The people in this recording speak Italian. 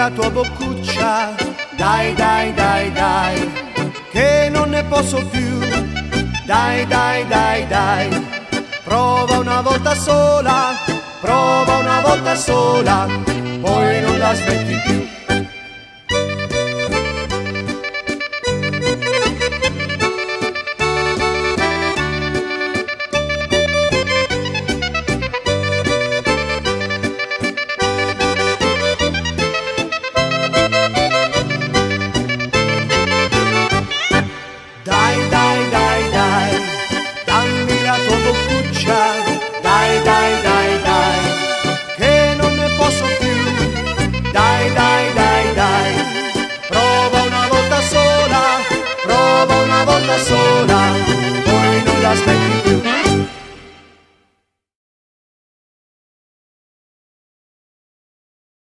la tua boccuccia, dai, dai, dai, dai, che non ne posso più, dai, dai, dai, dai, prova una volta sola, prova una volta sola, poi non la smetti più.